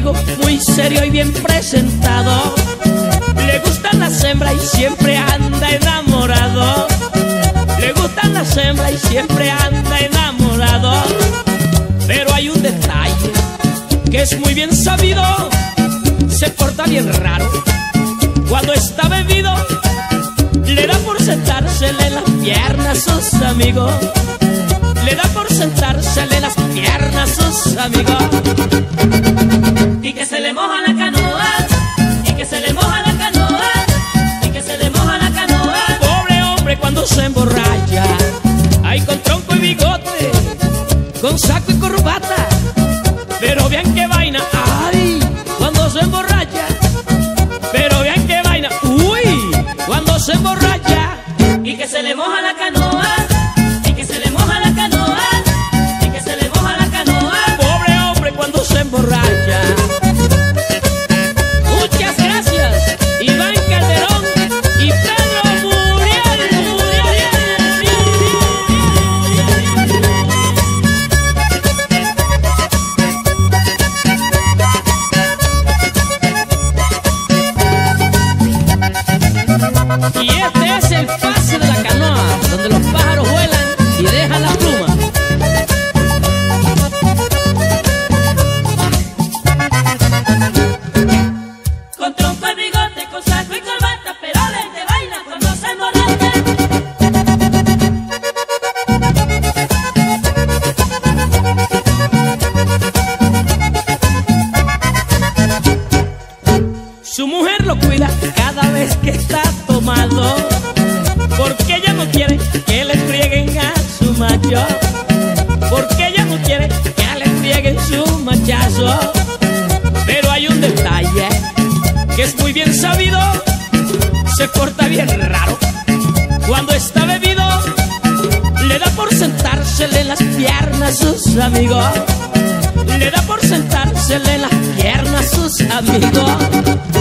amigo muy serio y bien presentado. Le gustan las hembras y siempre anda enamorado. Le gustan las hembras y siempre anda enamorado. Pero hay un detalle que es muy bien sabido. Se porta bien raro. Cuando está bebido, le da por sentársele en las piernas a sus amigos. Le da por sentársele en las piernas a sus amigos. Y que se le moja la canoa, y que se le moja la canoa, y que se le moja la canoa. Pobre hombre cuando se emborracha, ay, con tronco y bigote, con saco y corbata. Pero vean qué vaina, ay, cuando se emborracha. Pero vean qué vaina, uy, cuando se emborracha. Y que se le moja la canoa, y que se le moja la canoa, y que se le moja la canoa. Pobre hombre cuando se emborracha. Muchas gracias, Iván Calderón y Pedro Muriel. Y este es el pase de la canoa, donde los pájaros vuelan y dejan la pluma. Con tronco y bigote, con saco y corbata, pero de vaina cuando se emborracha. Su mujer lo cuida cada vez que está tomado, porque ella no quiere que le frieguen a su macho, porque ella no quiere que le frieguen su machazo. Pero hay un detalle que es muy bien sabido. Se porta bien raro. Cuando está bebido, le da por sentársele en las piernas a sus amigos. Le da por sentársele en las piernas a sus amigos.